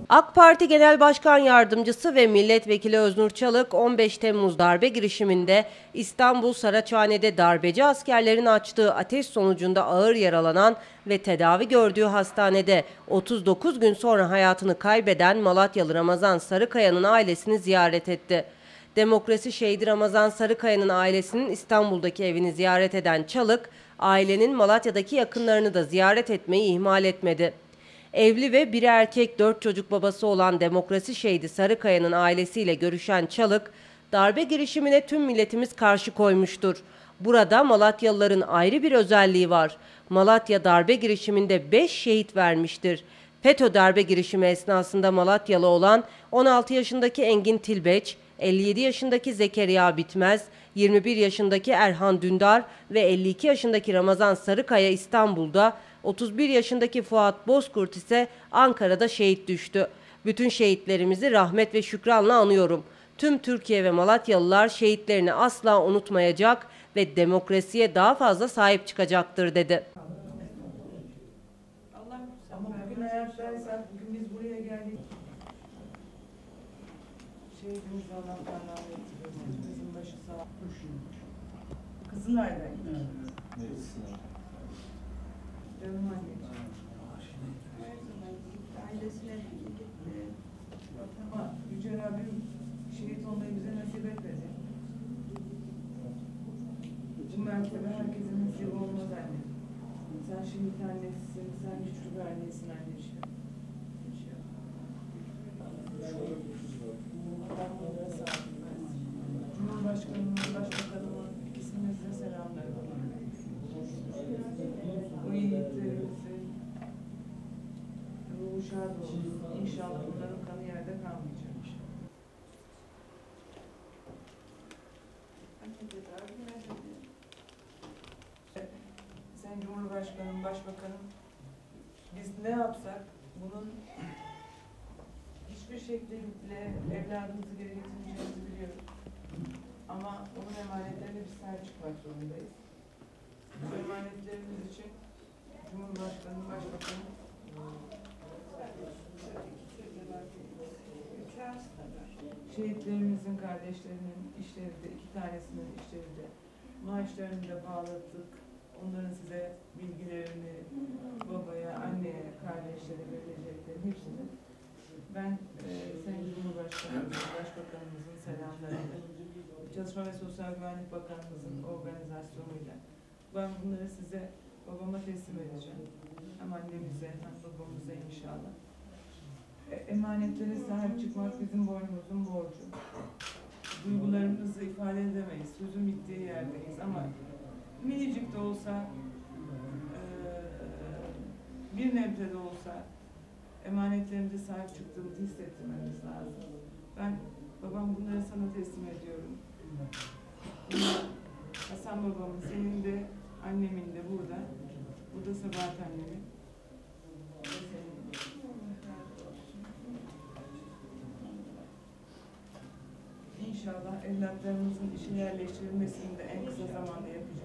AK Parti Genel Başkan Yardımcısı ve Milletvekili Öznur Çalık, 15 Temmuz darbe girişiminde İstanbul Saraçhane'de darbeci askerlerin açtığı ateş sonucunda ağır yaralanan ve tedavi gördüğü hastanede 39 gün sonra hayatını kaybeden Malatyalı Ramazan Sarıkaya'nın ailesini ziyaret etti. Demokrasi şehidi Ramazan Sarıkaya'nın ailesinin İstanbul'daki evini ziyaret eden Çalık, ailenin Malatya'daki yakınlarını da ziyaret etmeyi ihmal etmedi. Evli ve bir erkek 4 çocuk babası olan Demokrasi şehidi Sarıkaya'nın ailesiyle görüşen Çalık, darbe girişimine tüm milletimiz karşı koymuştur. Burada Malatyalıların ayrı bir özelliği var. Malatya darbe girişiminde 5 şehit vermiştir. FETÖ darbe girişimi esnasında Malatyalı olan 16 yaşındaki Engin Tilbeç, 57 yaşındaki Zekeriya Bitmez, 21 yaşındaki Erhan Dündar ve 52 yaşındaki Ramazan Sarıkaya İstanbul'da, 31 yaşındaki Fuat Bozkurt ise Ankara'da şehit düştü. Bütün şehitlerimizi rahmet ve şükranla anıyorum. Tüm Türkiye ve Malatyalılar şehitlerini asla unutmayacak ve demokrasiye daha fazla sahip çıkacaktır dedi. Ama bugün hayattaysak, bugün biz buraya geldik. Şehidimiz Allah'tan rahmet eylesin. Kızın başı sağ olsun. Kızılay'dan. Canım anneciğim. Ailesine gitti. Ama Yüce Rabbim şehit olmayı bize nasip etmedi. Bu mertebe herkesin nasibi olmaz anne. Sen şimdi annesisin, sen güçlü bir annesin anneciğim. Cumhurbaşkanımın, Başbakanımın ikisinin selamları var. Bu yiğitlerimizin ruhu şad olsun. İnşallah bunların kanı yerde kalmayacak. Sen Cumhurbaşkanım, Başbakanım, biz ne yapsak bunun hiçbir şekilde evladımızı geri getirmeyeceğimizi biliyoruz. Ama onun emanetlerine biz sahip çıkmak zorundayız. Bu emanetlerimiz için Cumhurbaşkanım, Başbakanım şehitlerimizin kardeşlerinin işleri de, 2 tanesinin işleri de, maaşlarını da bağladık. Onların size bilgilerini babaya, anneye, kardeşlere vereceklerin hepsini ben Sayın Cumhurbaşkanımızın, Başbakanımızın selamlarıyla, Çalışma ve Sosyal Güvenlik Bakanımızın organizasyonuyla ben bunları size babama teslim edeceğim. Hem annemize hem babamıza inşallah. Emanetlere sahip çıkmak bizim boynumuzun borcu. Duygularımızı ifade edemeyiz. Sözün bittiği yerdeyiz ama minicik de olsa, bir nebze de olsa emanetlerimize sahip çıktığımızı hissettirmemiz lazım. Ben babam bunları sana teslim ediyorum. Hasan babamın, senin de annemin de burada. Bu da Sabahat annemin. İnşallah evlatlarımızın işin yerleştirilmesini de en kısa zamanda yapacağız.